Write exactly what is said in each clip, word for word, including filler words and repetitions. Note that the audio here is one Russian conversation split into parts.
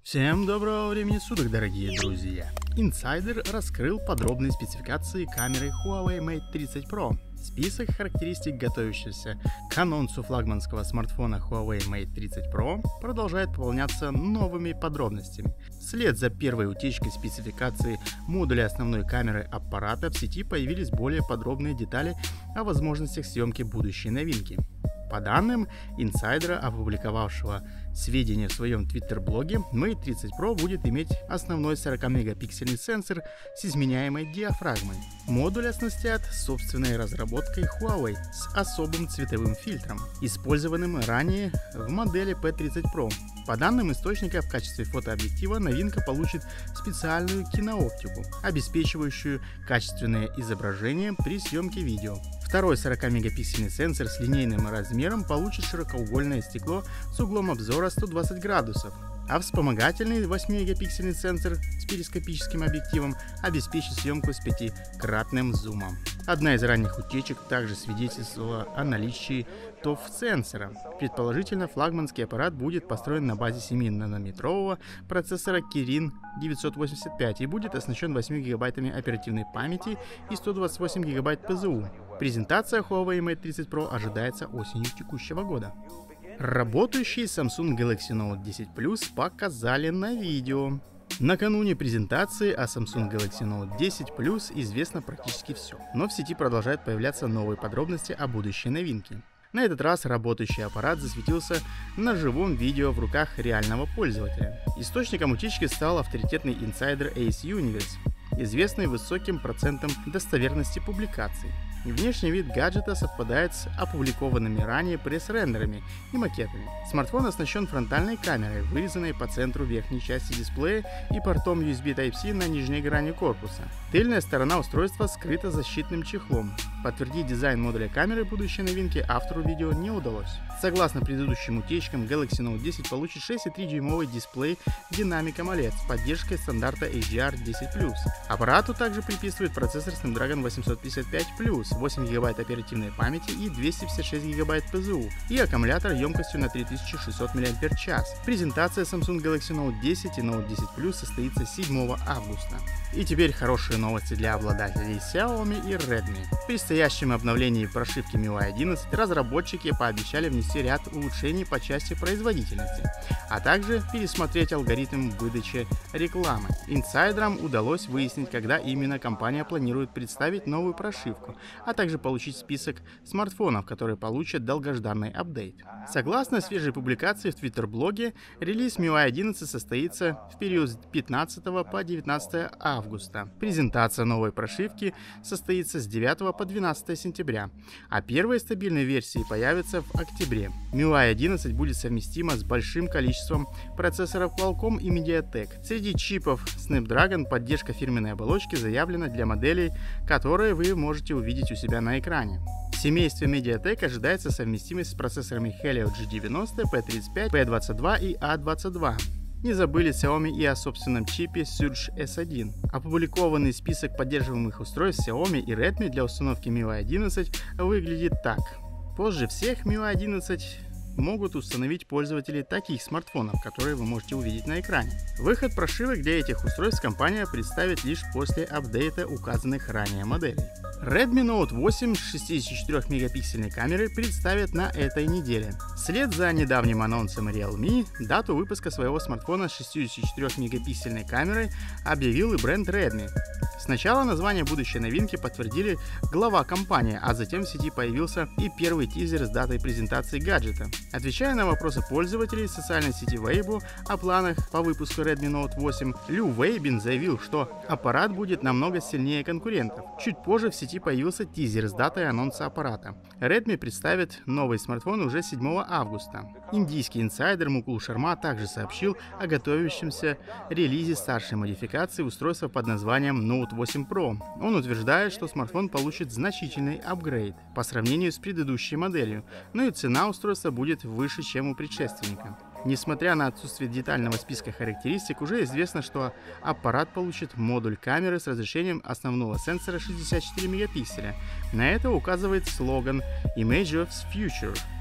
Всем доброго времени суток, дорогие друзья! Инсайдер раскрыл подробные спецификации камеры Huawei Mate тридцать Pro. Список характеристик готовящегося к анонсу флагманского смартфона Huawei Mate тридцать Pro продолжает пополняться новыми подробностями. Вслед за первой утечкой спецификации модуля основной камеры аппарата в сети появились более подробные детали о возможностях съемки будущей новинки. По данным инсайдера, опубликовавшего сведения в своем твиттер-блоге, Mate тридцать Pro будет иметь основной сорокамегапиксельный сенсор с изменяемой диафрагмой. Модуль оснастят собственной разработкой Huawei с особым цветовым фильтром, использованным ранее в модели пи тридцать Pro. По данным источника, в качестве фотообъектива новинка получит специальную кинооптику, обеспечивающую качественное изображение при съемке видео. Второй сорокамегапиксельный сенсор с линейным размером получит широкоугольное стекло с углом обзора сто двадцать градусов, а вспомогательный восьмимегапиксельный сенсор с перископическим объективом обеспечит съемку с пятикратным зумом. Одна из ранних утечек также свидетельствовала о наличии тоф-сенсора. Предположительно, флагманский аппарат будет построен на базе семинанометрового процессора Kirin девятьсот восемьдесят пять и будет оснащен восемью гигабайтами оперативной памяти и сто двадцать восемь гигабайт пэ зэ у. Презентация Huawei Mate тридцать Pro ожидается осенью текущего года. Работающий Samsung Galaxy Note десять плюс показали на видео. Накануне презентации о Samsung Galaxy Note десять плюс известно практически все, но в сети продолжают появляться новые подробности о будущей новинке. На этот раз работающий аппарат засветился на живом видео в руках реального пользователя. Источником утечки стал авторитетный инсайдер Ace Universe, известный высоким процентом достоверности публикаций. Внешний вид гаджета совпадает с опубликованными ранее пресс-рендерами и макетами. Смартфон оснащен фронтальной камерой, вырезанной по центру верхней части дисплея и портом ю эс би Type-C на нижней грани корпуса. Тыльная сторона устройства скрыта защитным чехлом. Подтвердить дизайн модуля камеры будущей новинки автору видео не удалось. Согласно предыдущим утечкам, Galaxy Note десять получит шесть и три дюймовый дисплей Dynamic AMOLED с поддержкой стандарта эйч ди ар десять плюс. Аппарату также приписывают процессор Snapdragon восемьсот пятьдесят пять плюс, восемь гигабайт оперативной памяти и двести пятьдесят шесть гигабайт пэ зэ у и аккумулятор емкостью на три тысячи шестьсот мАч. Презентация Samsung Galaxy Note десять и Note десять плюс состоится седьмого августа. И теперь хорошие новости для обладателей Xiaomi и Redmi. В предстоящем обновлении прошивки эм ю ай одиннадцать разработчики пообещали внести ряд улучшений по части производительности, а также пересмотреть алгоритм выдачи рекламы. Инсайдерам удалось выяснить, когда именно компания планирует представить новую прошивку, а также получить список смартфонов, которые получат долгожданный апдейт. Согласно свежей публикации в твиттер-блоге, релиз эм ю ай одиннадцать состоится в период с пятнадцатого по девятнадцатое августа. Презентация новой прошивки состоится с девятого по двенадцатое сентября, а первые стабильные версии появятся в октябре. эм ю ай одиннадцать будет совместима с большим количеством процессоров Qualcomm и MediaTek. Среди чипов Snapdragon поддержка фирменной оболочки заявлена для моделей, которые вы можете увидеть у себя на экране. В семействе MediaTek ожидается совместимость с процессорами Helio джи девяносто, пи тридцать пять, пи двадцать два и а двадцать два. Не забыли Xiaomi и о собственном чипе Surge эс один. Опубликованный список поддерживаемых устройств Xiaomi и Redmi для установки эм ю ай одиннадцать выглядит так. Позже всех эм ю ай одиннадцать могут установить пользователи таких смартфонов, которые вы можете увидеть на экране. Выход прошивок для этих устройств компания представит лишь после апдейта указанных ранее моделей. Redmi Note восемь с шестидесятичетырёхмегапиксельной камерой представят на этой неделе. Вслед за недавним анонсом Realme, дату выпуска своего смартфона с шестидесятичетырёхмегапиксельной камерой объявил и бренд Redmi. Сначала название будущей новинки подтвердили глава компании, а затем в сети появился и первый тизер с датой презентации гаджета. Отвечая на вопросы пользователей социальной сети Weibo о планах по выпуску Redmi Note восемь, Лю Вейбин заявил, что аппарат будет намного сильнее конкурентов. Чуть позже в сети появился тизер с датой анонса аппарата. Redmi представит новый смартфон уже седьмого августа. Индийский инсайдер Мукул Шарма также сообщил о готовящемся релизе старшей модификации устройства под названием Note восемь Pro. Он утверждает, что смартфон получит значительный апгрейд по сравнению с предыдущей моделью, но и цена устройства будет выше, чем у предшественника. Несмотря на отсутствие детального списка характеристик, уже известно, что аппарат получит модуль камеры с разрешением основного сенсора шестьдесят четыре мегапикселя. На это указывает слоган Image of the Future.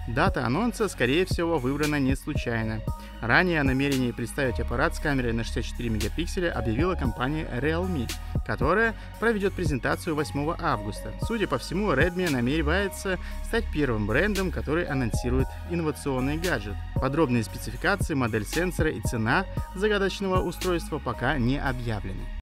Дата анонса, скорее всего, выбрана не случайно. Ранее о намерении представить аппарат с камерой на шестьдесят четыре мегапикселя объявила компания Realme, которая проведет презентацию восьмого августа. Судя по всему, Redmi намеревается стать первым брендом, который анонсирует инновационный гаджет. Подробные спецификации, модель сенсора и цена загадочного устройства пока не объявлены.